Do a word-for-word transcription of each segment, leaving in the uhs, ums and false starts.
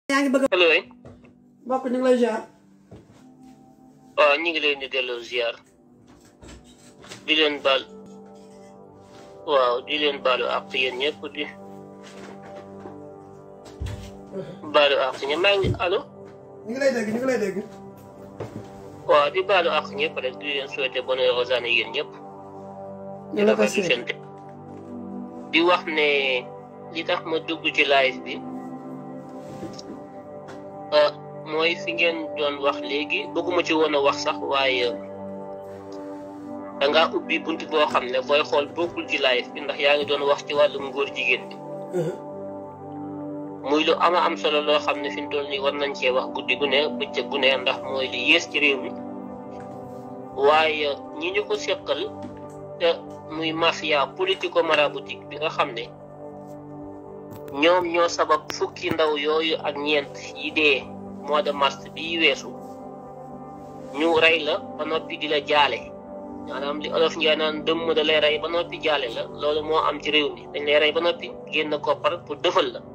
yaa ngi bëgg allo. mbokk ñu ngi lay ziar. waaw ñu ngi leen di delloo ziar di leen baal waaw di leen baalu àq yéen ñëpp di baalu àq ñëpp maa ngi allo. ñu ngi lay dégg ñu ngi lay dégg. waaw di baalu àq ñëpp rek di leen souhaiter bonne heureuse année yéen ñëpp. ñu la ko souhaiter di wax ne li tax ma dugg ci live bi mooy fi ngeen doon wax léegi bëgguma ci woon a wax sax waaye dangaa ubbi bunt boo xam ne booy xool bokkul ci live bi ndax yaa ngi doon wax ci wàllum góor jigéen bi muy lu ama am solo loo xam ne fi mu toll nii war nañ cee wax guddi gu ne bëccëg gu ne ndax mooy li yées ci réew mi waaye ñi ñu ko seqal te muy mafia politico maraboutique bi nga xam ne ñoom ñoo sabab fukki ndaw yooyu ak ñeent yi dee mois de mars bii weesu ñu rey la ba noppi di la jaale maanaam li olof Njaay naan dëmm da lay rey ba noppi jaale la loolu moo am ci réew mi dañ lay rey ba noppi génn koppar pour dëfal la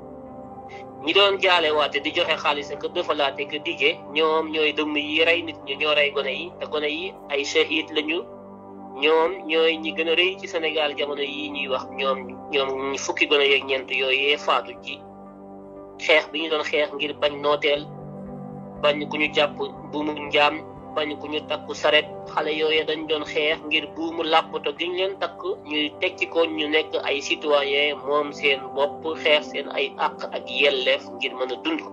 ñi doon jaale waate di joxe xaalis ak dëfalaate que dige ñoom ñooy dëmm yi rey nit ñi ñoo rey gone yi te gone yi ay shahid lañu ñoom ñooy ñi gën a rëy ci Sénégal jamono yii ñuy wax ñoom ñoom fukki gone yeeg ñeent yooyee faatu ci xeex bi ñu doon xeex ngir bañ nooteel bañ ku ñu jàpp buumu njaam bañ ku ñu takk saret xale yooyee dañ doon xeex ngir buumu làppato gi ñu leen takk ñuy tekki ko ñu nekk ay citoyen moom seen bopp xeex seen ay àq ak yelleef ngir mën a dund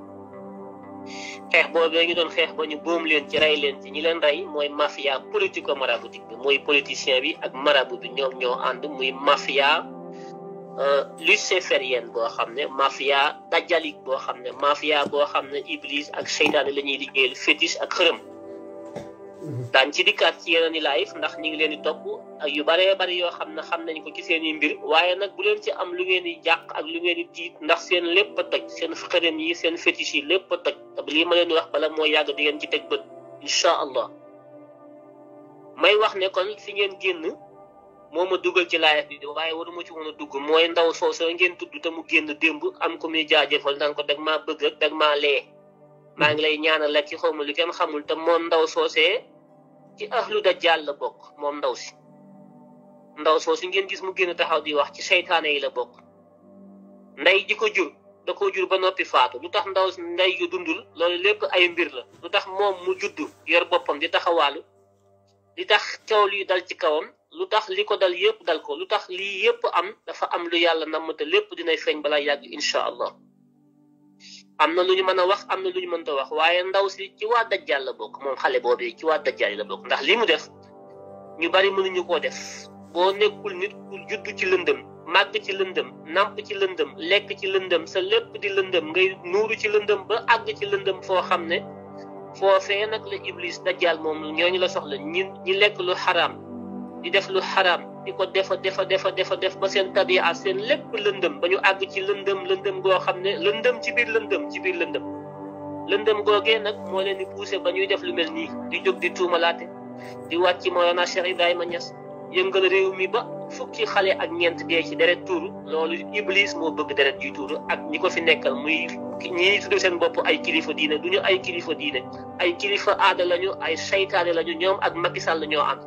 xeex boobee ñu doon xeex ba ñu boom leen ci rey leen ci ñi leen rey mooy mafia politico maraboutique bi mooy politicien bi ak marabout bi ñoom ñoo ànd muy mafia luciférienne boo xam ne mafia dajjalik boo xam ne mafia boo xam ne iblis ak seytaane la ñuy liggéeyal fétiche ak xërëm daan ci dikkaat ci yeneen i live ndax ñi ngi leen di topp ak yu baree bari yoo xam ne xam nañ ko ci seen i mbir waaye nag bu leen ci am lu ngeen di jàq ak lu ngeen di tiit ndax seen lépp a toj seen xërëm yi seen fétiche yi lépp a toj te lii ma leen di wax bala moo yàgg di ngeen ci teg bët incha allah may wax ne kon fi ngeen génn moo ma dugal ci live bi waaye waruma ci woon a dugg mooy ndaw sooso ngeen tudd te mu génn démb am ko muy jaajëfal naan ko dag maa bëgg ak dag maa lee maa ngi lay ñaanal la ci xaw ma lu kenn xamul te moom ndaw soosee ci ahlu dajjal la bokk moom ndaw si ndaw soosu ngeen gis mu génn taxaw di wax ci seytaane yi la bokk ndey ji ko jur da ko jur ba noppi faatu lu tax ndaw ndey yu dundul loolu lépp ay mbir la lu tax moom mu juddu yor boppam di taxawaalu li tax coow lii dal ci kawam lu tax li ko dal yëpp dal ko lu tax lii yëpp am dafa am lu yàlla namm te lépp dinay feeñ balaa yàgg incha allah am na lu ñu mën a wax am na lu ñu mënta wax waaye ndaw si ci waa dajjal la bokk moom xale boobu ci waa dajjal la bokk ndax li mu def ñu bari mënuñu koo def boo nekkul nit ku judd ci lëndëm màgg ci lëndëm namp ci lëndëm lekk ci lëndëm sa lépp di lëndëm ngay nuuru ci lëndëm ba àgg ci lëndëm foo xam ne foofee nag la iblis dajjal moom ñooñu la soxla ñi ñi lekk lu xaraam di def lu xaraam di ko defa defa defa defa def ba seen tabia seen lépp lëndëm ba ñu àgg ci lëndëm lëndëm goo xam ne lëndëm ci biir lëndëm ci biir lëndëm lëndëm googee nag moo leen di poussé ba ñuy def lu mel nii di jóg di tuumalaate di wàcc Mawlana Cheikh Ibrahima Niass yëngal réew mi ba fukki xale ak ñeent dee ci deret tuuru loolu iblis moo bëgg deret yuy tuuru ak ñi ko fi nekkal muy ñi tudd seen bopp ay kilifa diine du ñu ay kilifa diine ay kilifa aada lañu ay seytaane lañu ñoom ak Macky Sall ñoo am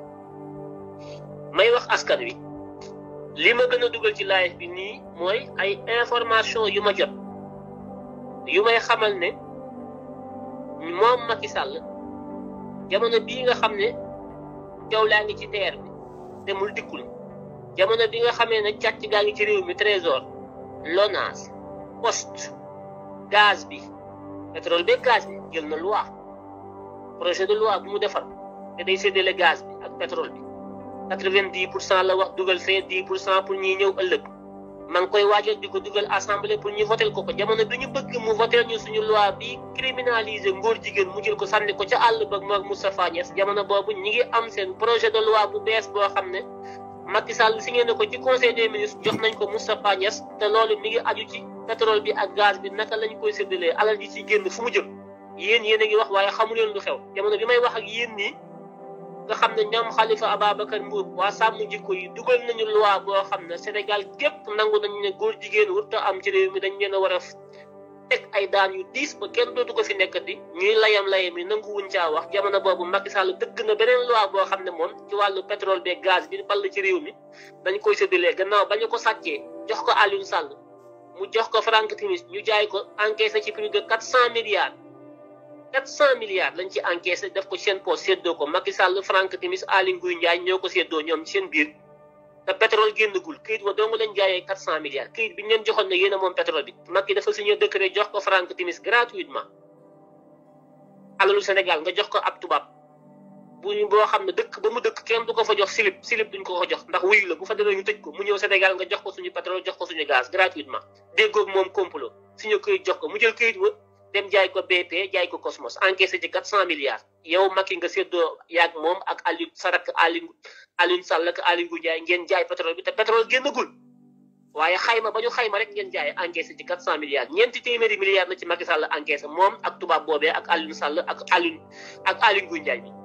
may wax askan wi li ma gën a dugal ci live bi nii mooy ay information yu ma jot yu may xamal ne moom Macky Sall jamono bii nga xam ne jaww laa ngi ci teer bi demul dikkul jamono bi nga xamee ne càcc gaa ngi ci réew mi trésor LONASE poste gaz bi pétrole bi gaz bi jël na loi projet de loi bu mu defar te day séddale gaz bi ak pétrole bi quatre-vingt-dix pour cent la wax dugal fee dix pour cent pour ñuy ñëw ëllëg maa ngi koy waajal di ko dugal assemblée pour ñu votel ko ko jamono bi ñu bëgg mu votel ñu suñu loi bi criminaliser ngóor jigéen mu jël ko sànni ko ca àll ba moog Moustapha Niass jamono boobu ñi ngi am seen projet de loi bu bees boo xam ne Macky Sall signé na ko ci conseil des ministres jox nañ ko Moustapha Niass te loolu mi ngi aju ci pétrole bi ak gaz bi naka lañ koy séddalee alal ji ci génn fu mu jëm yéen yéen a ngi wax waaye xamu leen lu xew jamono bi may wax ak yéen nii nga xam ne ñoom Khalifa Ababacar Mboup waa sàmm jikko yi dugal nañu loi boo xam ne Sénégal gépp nangu nañu ne góor jigéen wurta am ci réew mi dañ leen a war a teg ay daan yu diis ba kenn dootu ko fi nekkati ñuy layam layam yi nanguwuñ caa wax jamono boobu Macky Sall dëgg na beneen loi boo xam ne moom ci wàllu pétrole beeg gaz bi ball ci réew mi dañ koy séddalee gannaaw ba ñu ko sàccee jox ko Aliou Sall mu jox ko Franck Timis ñu jaay ko encaissé ci plus de quatre cent milliards quatre cent milliards lañ ci encaissé def ko seen poche séddoo ko Macky Sall Franck Timis Aly Ngouille Ndiaye ñoo ko séddoo ñoom seen biir te pétrole génnagul këyit wa dong lañ jaayee quatre cent milliards këyit bi ñu leen joxoon ne yéen a moom pétrole bi Macky dafa signé décret jox ko Franck Timis gratuitement alalu Sénégal nga jox ko ab tubaab bu boo xam ne dëkk ba mu dëkk kenn du ko fa jox silib silib duñ ko ko jox ndax wuyu la bu fa demee ñu tëj ko mu ñëw Sénégal nga jox ko suñu pétrole jox ko suñu gaz gratuitement déggoog moom complot signé këyit jox ko mu jël këyit wa dem jaay ko B P jaay ko Cosmos encaissé ci quatre cent milliards yow Macky nga séddoo yaag moom ak Aliou Sarak Aliou Aliou Sall ak Aly Ngouille Ndiaye ngeen jaay pétrole bi te pétrole génnagul waaye xayma ba ñu xayma rek ngeen jaay encaissé ci quatre cent milliards ñeenti téeméeri milliards la ci Macky Sall encaissé moom ak tubaab boobee ak Aliou Sall ak Aliou ak Aly Ngouille Ndiaye bi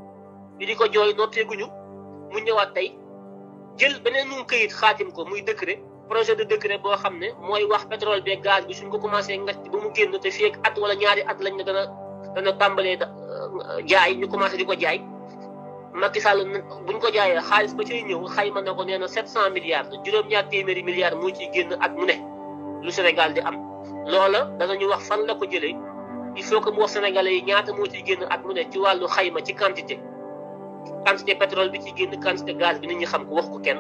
bi di ko jooy noppeeguñu mu ñëwaat tey jël beneen nu këyit xaatim ko muy décret projet de décret boo xam ne mooy wax pétrole beeg gaz bi suñ ko commencé ngacc ba mu génn te fii ak at wala ñaari at lañ ne dana dana tàmbalee jaay ñu commencé di ko jaay Macky Sall buñ ko jaayee xaalis ba cay ñëw xayma na ko nee na sept cent milliards juróom-ñaar téeméeri milliards moo ciy génn at mu ne lu Sénégal di am loola danañu wax fan la ko jëlee il faut que mu wax sénégalais yi ñaata moo ciy génn at mu ne ci wàllu xayma ci quantité quantité pétrole bi ci génn quantité gaz bi nit ñi xam ko wax ko kenn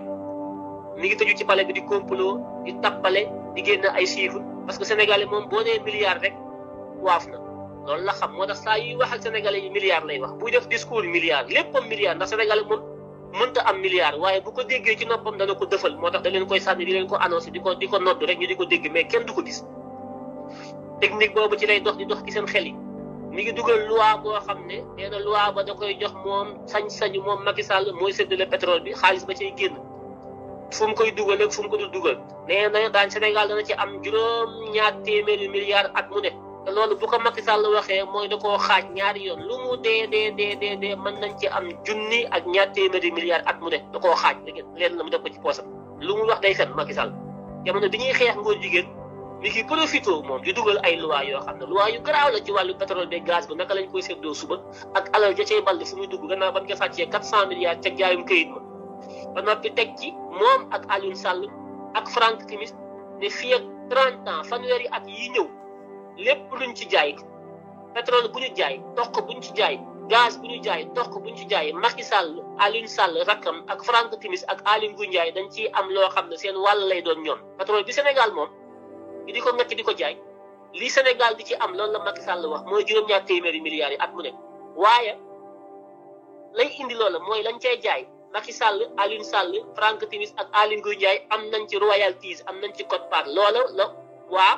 mi ngi tëju ci palais bi di complot di tappale di génn ay chiffres parce que sénégalais moom boo nee milliards rek waaf na loolu la xam moo tax saa yuy wax ak sénégalais yi milliards lay wax buy def discours milliards léppam milliards ndax sénégalais moom mënta am milliards waaye bu ko déggee ci noppam dana ko dëfal moo tax da leen koy sànni di leen ko annoncé di ko di ko nodd rek ñu di ko dégg mais kenn du ko gis technique boobu ci lay dox di dox ci seen xel yi mi ngi dugal loi boo xam ne nee na loi ba da koy jox moom sañ-sañu moom Macky Sall mooy séddale pétrole bi xaalis ba cay génn fu mu koy dugal ak fu mu ko dul dugal nee na daan Sénégal dana ci am juróom ñaar téeméeri milliards at mu ne te loolu bu ko Macky Sall waxee mooy da koo xaaj ñaari yoon lu mu dee dee dee dee dee mën nañ ci am junni ak ñaar téeméeri milliards at mu ne da koo xaaj leen la mu def ko ci poosam lu mu wax day fen Macky Sall jamono bi ñuy xeex ngóor jigéen mi ngi profité moom di dugal ay loi yoo xam ne loi yu garaaw la ci wàllu pétrole beeg gaz bi naka lañ koy séddoo suba ak alal ja cay ball fu muy dugg gannaaw ban nga sàccee quatre cent milliards ca jaayum këyit ma ba noppi teg ci moom ak Aliou Sall ak Franck Timis ne fii ak trente ans fanweeri at yi ñëw lépp luñ ci jaay pétrole bu ñu jaay toq bu ñu ci jaay gaz bu ñu jaay toq bu ñu ci jaay Macky Sall Aliou Sall rakkam ak Franck Timis ak Aly Ngouille Ndiaye dañ ciy am loo xam ne seen wàll lay doon ñoom pétrole bi Sénégal moom di ko ngacc di ko jaay li Sénégal di ci am loolu la Macky Sall wax mooy juróom-ñaar téeméeri milliards yi at mu ne waaye lay indi loola mooy lañ cay jaay Macky Sall Aliou Sall Franck Timis ak Aly Ngouille Ndiaye am nañ ci royalties am nañ ci code part loola la waa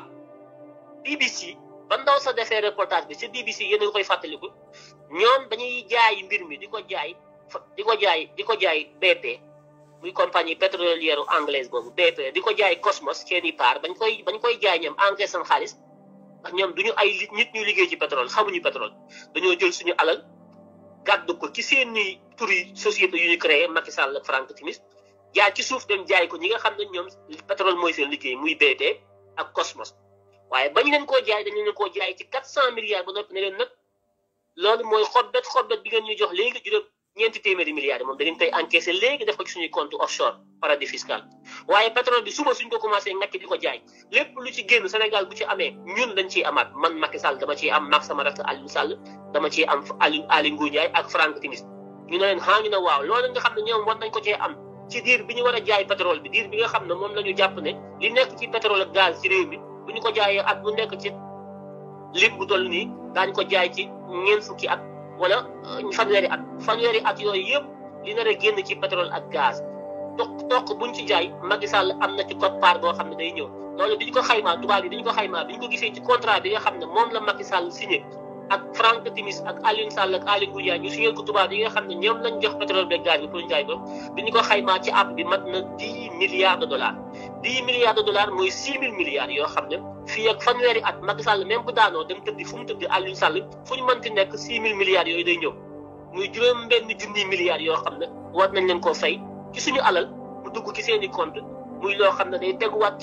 B B C ba ndaw sa defee reportage bi ci B B C yéen a koy fàttaliku ñoom dañuy jaay mbir mi di ko jaay di ko jaay di ko jaay B P muy compagnie pétrolière anglaise boobu B P di ko jaay Cosmos seeni part bañ koy bañ koy jaay ñoom encaissé seen xaalis ndax ñoom duñu ay nit ñuy liggéey ci pétrole xamuñu pétrole dañoo jël suñu alal gàddu ko ci seeni turi société yu ñu créé Macky Sall ak Franck Timis jaay ci suuf dem jaay ko ñi nga xam ne ñoom pétrole mooy seen liggéey muy B P ak Cosmos waaye bañ leen koo jaay dañu leen koo jaay ci quatre cent milliards ba noppi ne leen nag loolu mooy xobbet xobbet bi ngeen ñuy jox léegi juróom ñeenti téeméeri milliards yi moom da ngeen koy encaissé léegi def ko ci suñuy compte offshore paradis fiscal waaye pétrole bi suba suñ ko commencé ngacc di ko jaay lépp lu ci génn Sénégal bu ci amee ñun dañ ciy amaat man Macky Sall dama ciy am maag sama rakk Aliou Sall dama ciy am Aliou Aly Ngouille Ndiaye ak Franck Timis ñu ne leen xaa ñu ne waaw loolu nga xam ne ñoom war nañ ko cee am ci diir bi ñu war a jaay pétrole bi diir bi nga xam ne moom la ñu jàpp ne li nekk ci pétrole ak gaz ci réew mi bu ñu ko jaayee at bu nekk ci lim bu toll nii daañu ko jaay ci ñeent fukki at wala fanweeri at fanweeri at yooyu yëpp li nar a génn ci pétrole ak gaz toq toq buñ ci jaay Macky Sall am na ci code part boo xam ne day ñëw loolu bi ñu ko xaymaa tubaab yi bi ñu ko xaymaa bi ñu ko gisee ci contrat bi nga xam ne moom la Macky Sall signé ak Franck Timis ak Aliou Sall ak Aly Ngouille Ndiaye ñu signé ko tubaab yi nga xam ne ñoom lañ jox pétrole beeg gaz bi pour ñu jaay ko bi ñu ko xaymaa ci app bi mat na dix milliards de dollars dix milliards de dollars mooy six mille milliards yoo xam ne fii ak fanweeri at Macky Sall même bu daanoo dem tëddi fu mu tëddi Aliou Sall fu ñu mënti nekk six mille milliards yooyu day ñëw muy juróom benn junni milliards yoo xam ne war nañ leen koo fay ci suñu alal mu dugg ci seen i compte muy loo xam ne day teguwaat ca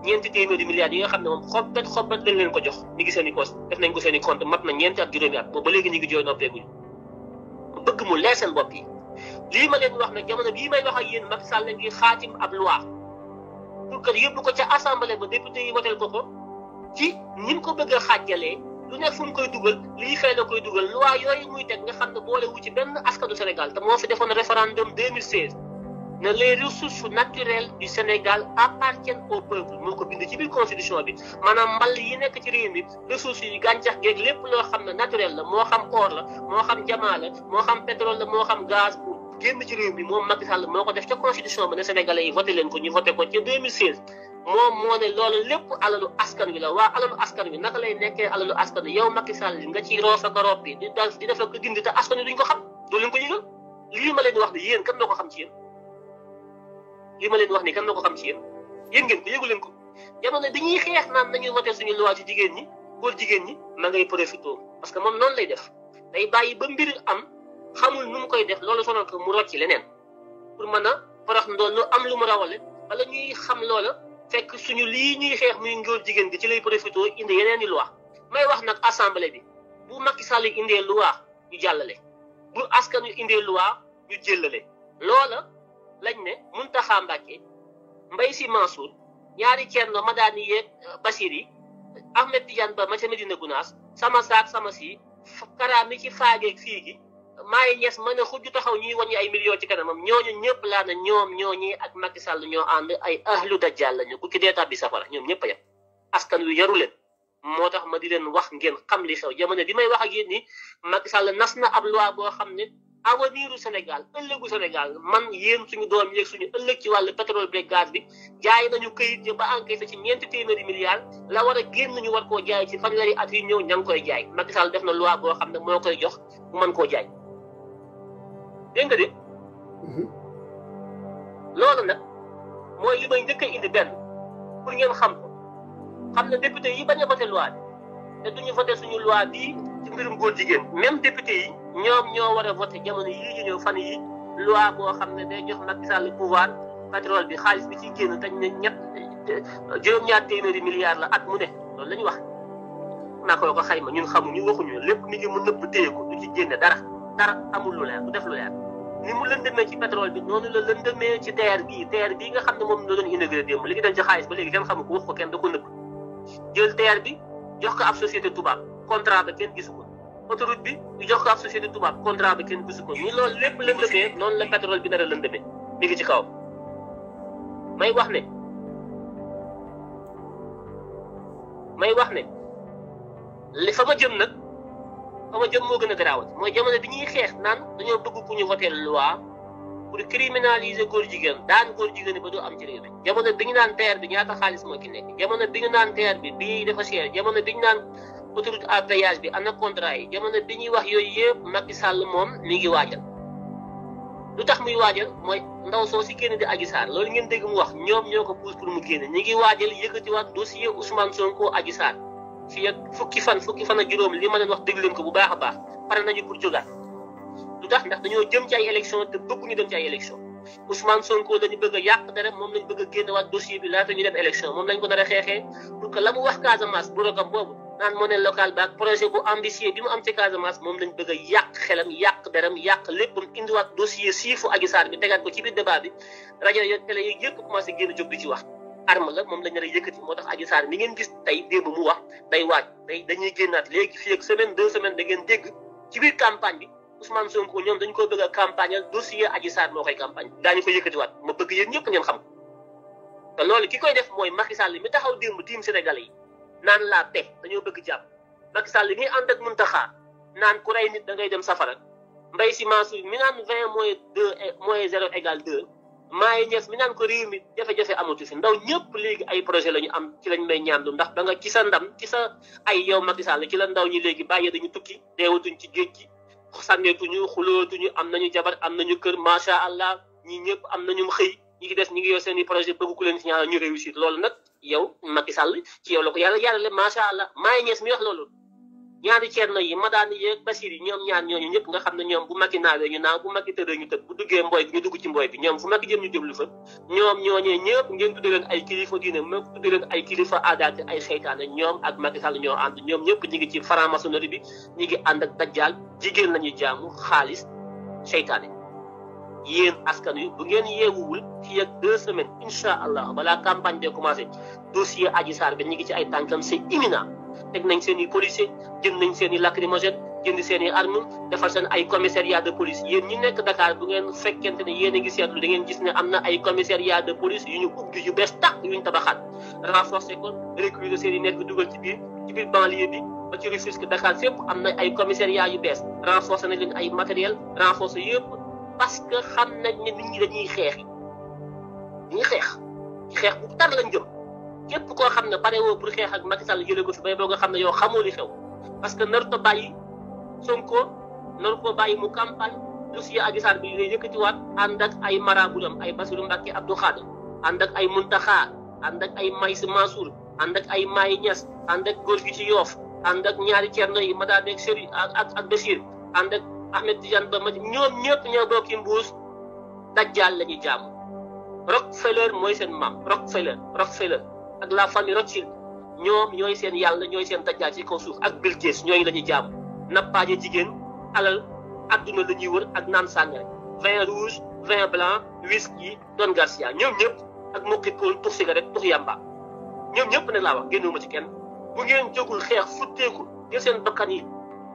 ñeenti téeméeri milliards yi nga xam ne moom xobbat xobbat lañ leen ko jox ñu ngi seen i poste def nañ ko seen i compte mat na ñeenti at juróomi at boobu ba léegi ñu ngi jooy noppeeguñu bëgg mu leer seen bopp yi lii ma leen wax nag jamono bii may wax ak yéen Macky Sall ngi xaatim ab loi pour que yóbbu ko ca assemblée ba député yi woteel ko ko ci ni mu ko bëgg a xaajalee lu nekk fu mu koy dugal lii fay la koy dugal loi yooyu muy teg nga xam ne boole wu ci benn askanu Sénégal te moo fi defoon référendum deux mille seize ne les ressources naturelles du Sénégal appartiennent au peuple moo ko bind ci biir constitution bi maanaam mball yi nekk ci réew mi ressources yi gàncax geeg lépp loo xam ne naturel la moo xam or la moo xam jamaa la moo xam pétrole la moo xam gaz bu génn ci réew mi moom Macky Sall moo ko def ca constitution ba ne Sénégalais yi voté leen ko ñu voté ko ca deux mille seize moom moo ne loolu lépp alalu askan wi la waa alalu askan wi naka lay nekkee alalu askan wi yow Macky Sall nga ciy roofa ko roppi di dal di def ko dindi te askan wi duñ ko xam doo leen ko yëgal lii ma leen wax ne yéen kan na ko xam ci yéen lii ma leen wax ni kan na ko xam ci yéen yéen ngeen ko yëgu leen ko jamono bi ñuy xeex naan nañuy voté suñu loi ci jigéen ñi góor jigéen ñi ma ngay profité parce que moom noonu lay def day bàyyi ba mbir am xamul nu mu koy def loolu sonal ko mu rocc ci leneen pour mën a farax ndool lu am lu mu rawale wala ñuy xam loola fekk suñu lii ñuy xeex muy ngóor jigéen gi ci lay profité indi yeneen i loi may wax nag assemblée bi bu Macky Sall indee loi ñu jàllale bu askan wi indee loi ñu jëllale loola lañ ne Mountakha Mbacké Mbaye Sy Mansour ñaari Thierno Madani yeeg Bachir yi Ahmed Tidiane Ba ma ca Medina Gounass sama saak sama si karaam mi ci faageeg fii gi maayi ñes mën a xujju taxaw ñuy wàññi ay millions ci kanamam ñooñu ñëpp laa na ñoom ñooñi ak Macky Sall ñoo ànd ay ahlu dajjal lañu ku ci dee tàbbi safara ñoom ñëpp a yem askan wi yaru leen moo tax ma di leen wax ngeen xam li xew jamono bi may wax ak yéen ni Macky Sall nas na ab loi boo xam ne aveniru Sénégal ëllëgu Sénégal man yéen suñu doom yeeg suñu ëllëg ci wàllu pétrole bi gaz bi jaay nañu këyit yi ba encaissé ci ñeenti téeméeri milliards la war a génn ñu war koo jaay ci fanweeri at yi ñëw ña ngi koy jaay Macky Sall def na loi boo xam ne moo koy jox bu mën koo jaay dégg nga de loolu nag mooy li may njëkk a indi benn pour ngeen xam ko xam ne député yi bañ a voté loi bi te duñu voté suñu loi bii ci mbirum góor jigéen même député yi ñoom ñoo war a voté jamono yii ñu ñëw fan yi loi boo xam ne day jox Macky Sall pouvoir pétrole bi xaalis bi ciy génn tañ ne ñett juróom-ñaar téeméeri milliards la at mu ne loolu la ñu wax naa ko ko xayma ñun xamuñu waxuñu lépp mi ngi mu nëbb téye ko du ci génne dara dara amul lu leer du def lu leer ni mu lëndëmee ci pétrole bi noonu la lëndëmee ci terre bii terre bii nga xam ne moom la doon inauguré démb li ngi dem ci xaalis ba léegi kenn xamu ko wax ko kenn da ko nëbb jël terre bi jox ko ab société tubaab contrat ba kenn gisu ko autoroute bi ñu jox ko ab société tubaab contrat ba kenn gisu ko ni loolu lépp lëndëmee noonu la pétrole bi nar a lëndëmee mi ngi ci kaw may wax ne may wax ne li fa ma jëm nag fa ma jëm moo gën a garaawat mooy jamono bi ñuy xeex naan dañoo bëgg ku ñu voté loi pour criminaliser góor jigéen daan góor jigéen ba doo am ci réew mi jamono bi ñu naan terre bi ñaata xaalis moo ci nekk jamono bi ñu naan terre bi bii dafa cher jamono bi ñu naan autoroute à péage bi ana contrat yi jamono bi ñuy wax yooyu yëpp Macky Sall moom mi ngi waajal lu tax muy waajal mooy ndaw soo si génn di Adji Sarr loolu ngeen dégg mu wax ñoom ñoo ko pousse pour mu génn ñi ngi waajal yëkkatiwaat dossier Ousmane Sonko Adji Sarr fii ak fukki fan fukki fan ak juróom li ma leen wax dégg leen ko bu baax a baax pare nañu pour jógaat lu tax ndax dañoo jëm ci ay élection te bëgguñu dem ci ay élection Ousmane Sonko lañu bëgg a yàq dara moom lañu bëgg a génnewaat dossier bi laata ñu dem élection moom lañ ko nar a xeexee pour que la mu wax Casamance bu rogam boobu naan monnaie locale ba ak projet bu ambitieux bi mu am ci Casamance moom lañ bëgg a yàq xelam yàq deram yàq léppam indiwaat dossier siifu Adji Sarr bi tegaat ko ci biir débat bi rajo yo télé yi yëpp commencé génn jóg di ci wax arme la moom lañ nar a yëkkati moo tax Adji Sarr mi ngeen gis tey démb mu wax day waaj day dañuy génnaat léegi fii ak semaine deux semaines da ngeen dégg ci biir campagne bi Ousmane Sonko ñoom dañu ko bëgg a campagne dossier Adji Sarr moo koy campagne daañu ko yëkkatiwaat ma bëgg yéen ñëpp ngeen xam te loolu ki koy def mooy Macky Sall mi taxaw démb tiim Sénégalais yi naan la paix dañoo bëgg jàmm Macky Sall mi ànd ak Mountakha naan ku rey nit da ngay dem safara Mbaye Sy Mansour mi naan vingt moins deux moins zéro égale deux maayi ñes mi naan ko réew mi jafe-jafe amatu fi ndaw ñëpp léegi ay projet la ñu am ci lañ may ñaandu ndax da nga ci sa ndam ci sa ay yow Macky Sall ci la ndaw ñi léegi bàyyi dañu tukki deewatuñ ci géej gi sànneetuñu xulootuñu am nañu jabar am nañu kër macha allah ñi ñëpp am nañu xëy ñi ngi des ñi ngi yor seen i projet bëgg ku leen si ñaanal ñu réussir loolu nag yow Macky Sall ci yow la ko yàlla jaarale macha allah maayi ñes mi wax loolu ñaari ceerno yi Madani yeeg Basir yi ñoom ñaar ñooñu ñëpp nga xam ne ñoom bu Macky naawee ñu naaw bu Macky tëddee ñu tëdd bu duggee mbooy bi ñu dugg ci mbooy bi ñoom fu Macky jëm ñu jëm lu fa ñoom ñooñee ñëpp ngeen tuddee leen ay kilifa diine même tuddee leen ay kilifa aadaate ay seytaane ñoom ak Macky Sall ñoo ànd ñoom ñëpp ñi ngi ci franc-maçonnerie bi ñi ngi ànd ak dajjaal jigéen la ñuy jaamu xaalis seytaane yéen askan wi bu ngeen yeewuwul fii ak deux semaines incha allah balaa campagne de commencé dossier Adji Sarr bi ñu ngi ci ay tànkam c'est imminent teg nañ seen i policier jënd nañ seen i lacrymogène jënd seen i arme defar seen ay commissariat de police yéen ñi nekk Dakar bu ngeen fekkente ne yéen a ngi seetlu da ngeen gis ne am na ay commissariat de police yu ñu ubbi yu bees tàq yu ñu tabaxaat renforcer ko recruter seen i nekk dugal ci biir ci biir banlieue bi ba ci Rufisque Dakar fépp am na ay commissariat yu bees renforcer nañ leen ay matériel renforcer yëpp parce que xam nañ ne nit ñi dañuy xeex yi dañuy xeex xeex bu tar lañ jëm képp koo xam ne pare woo pour xeex ak Macky Sall jëlee ko fi bay boo nga xam ne yow xamoo li xew parce que naru ko bàyyi Sonko naru ko bàyyi mu campagne dossier Adji Sarr bi lay yëkkatiwaat ànd ak ay maraboutam ay Bassirou Mbacké Abdou Khadre ànd ak ay Mountakha ànd ak ay Maïssa Mansour ànd ak ay Maye Niass ànd ak góor gi ci Yoff ànd ak ñaari Thierno yi Madane ak Seri ak ak Bachir ànd ak Ahmed Tidiane Ba ma ñoom ñëpp ñoo bokki mbuus dajjaal la ñuy jaamu Rockefeller mooy seen maam Rockefeller Rockefeller ak la famille Rothschild ñoom ñooy seen yàlla ñooy seen dajjaal ci kaw suuf ak Bill Gates ñooñu la ñuy jaamu nappaaje jigéen alal adduna la ñuy wër ak naan sàngara vin rouge vin blanc whisky Don Garcia ñoom ñëpp ak mokki pool tux cigarette tux yamba ñoom ñëpp nag laa wax génnuma ci kenn bu ngeen jógul xeex futteeku jël seen bakkan yi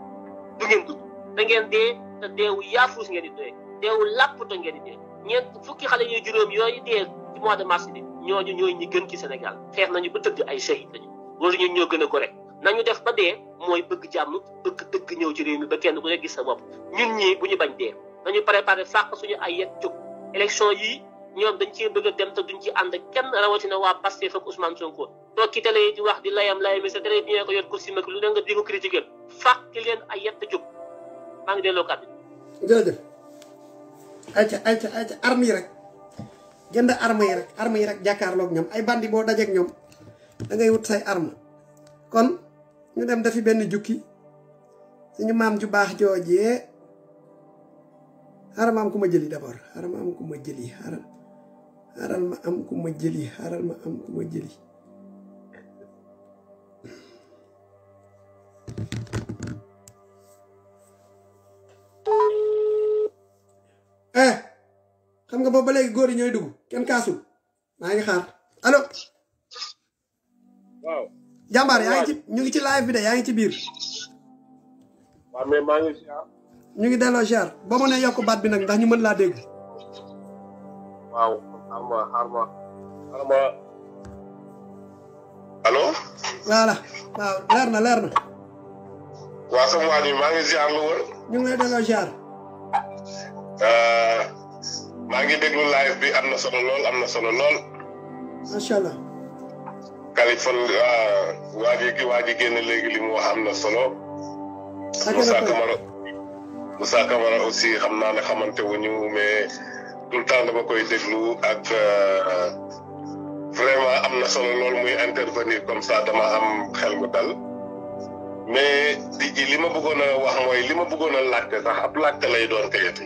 du ngeen dugg da ngeen dee te deewu yaafuus ngeen di dee deewu làppto ngeen di dee ñeent fukki xale ñuy juróom yooyu dee ci mois de mars bi ñooñu ñooy ñi gën ci Sénégal xeex nañu ba tëdd ay shahid lañu loolu ñun ñoo gën a ko rek nañu def ba dee mooy bëgg jàmm bëgg dëgg ñëw ci réew mi ba kenn ku ne gis sa bopp ñun ñii bu ñu bañ dee nañu préparé fàq suñu ay yet jóg élection yii ñoom dañ cee bëgg a dem te duñ ci ànd kenn rawatina waa Pastef ak Ousmane Sonko toog ci télé yi di wax di layam layam c'est très bien ko yor kursi mag lu ne nga di ko critiquer fàq leen ay yet jóg maa ngi delloo kàddu jërëjëf ayca ayca ayca arme yi rek jënd arme yi rek arme yi rek jàkkaarloog ñoom ay bandi boo dajeeg ñoom da ngay wut say arme kon ñu dem dafi benn jukki suñu maam ju baax joojee xaaral ma am ku ma jëli d'abord xaaral ma am ku ma jëli xaaral xaaral ma am ku ma jëli xaaral ma am ku ma jëli eh xam nga boobu ba léegi góor yi ñooy dugg kenn kaasul maa ngi xaar allo waaw jàmbaar yaa ngi ci ñu ngi ci live bi de yaa ngi ci biir waaw mais maa ngi ziar ñu ngi delloo ziar boo ma ne yokk baat bi nag ndax ñu mën laa dégg waaw xaar ma xaar ma xaar ma allo voilà waaw leer na leer na waaw sama waa ji maa ngi ziar lu wër ñu ngi lay delloo ziar maa ngi déglu live bi am na solo lool am na solo lool macha allah Californie waa ji waa ji génn léegi li mu wax am na solo Moussa Camara Moussa Camara aussi xam naa ne xamante wuñu mais tout le temps dama koy déglu ak vraiment am na solo lool muy intervenir comme ça dama am xel mu dal mais di ji li ma bëggoon a wax mooy li ma bëggoon a laajte sax ab laajte lay doon kayati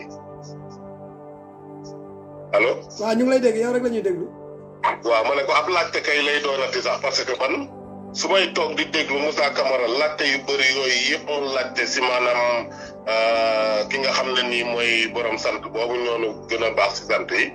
allo. waaw ñu ngi lay dégg yow rek la ñuy déglu. waaw ma ne ko ab laajte kay lay doonati sax parce que man su may toog di déglu Moussa Camara laajte yu bëri yooyu yëpp mu laajte si maanaam ki nga xam ne nii mooy borom sant boobu ñoonu gën a baax si sant yi.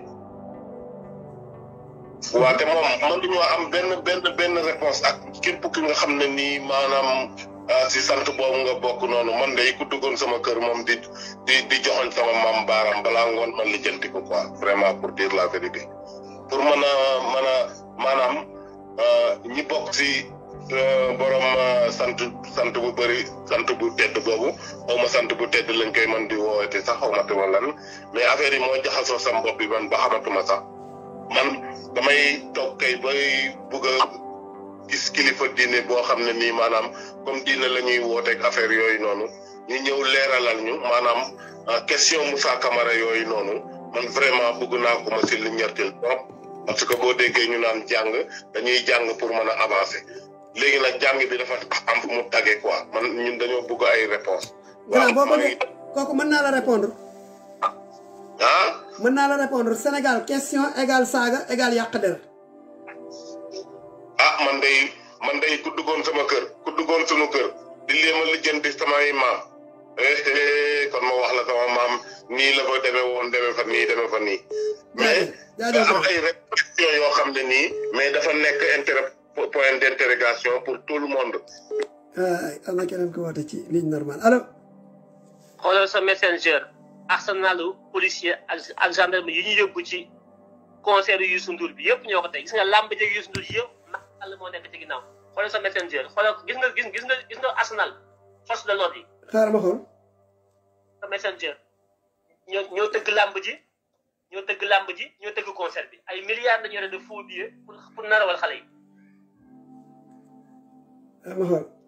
waaw te moom mënuñoo am benn benn benn réponse ak képp ki nga xam ne nii maanaam si sant boobu nga bokk noonu man de ku duggoon sama kër moom di di di joxoñ sama maam baaram balaa ngoon man lijjanti ko quoi vraiment pour dire la vérité. pour mën a mën a maanaam ñi bokk si borom sant sant bu bëri sant bu tedd boobu xaw ma sant bu tedd lañ koy mën di woowete sax xaw ma tuma lan mais affaire yi mooy jaxasoo sam bopp bi man ba xamatuma sax man damay toog kay bay bugg a gis kilifa diine boo xam ne nii maanaam comme diine la ñuy wooteeg affaire yooyu noonu ñu ñëw leeralal ñu maanaam question Moussa Camara yooyu noonu man vraiment bëgg naa ko ma si li ñertil trop parce que boo déggee ñu naan jàng dañuy jàng pour mën a avancer léegi nag jàng bi dafa am fu mu tàggee quoi man ñun dañoo bëgg ay réponse waaw boo bëggee kooku mën naa la répondre. ah. mën naa la répondre Sénégal question égale saaga égale yàq der. ah man day man day ku duggoon sama kër ku duggoon sunu kër di léema lijjanti samay maam kon ma wax la sama maam nii la ko demee woon demee fa nii demee fa nii. mais dafa am ay réflexion yoo xam ne nii mais dafa nekk intérêt point d'interrogation pour tout le monde. ay am na keneen ko woote ci ligne normale allo. xoolal sa messenger arsenalu policier ak ak gendarme yi ñu yóbbu ci concert Youssou Ndour bi yëpp ñoo ko tey gis nga làmb jeg Youssou Ndour yëpp Macky Sall moo nekk ci ginnaaw xoolal sa messenger xoolal gis nga gis gis nga gis nga arsenal force de l'ordre yi. xaaral ma xool. sa messenger ñoo ñoo tëgg làmb ji ñoo tëgg làmb ji ñoo tëgg concert bi ay milliards dañu yore de faux billets pour pour narawal xale yi. xaaral ma xool.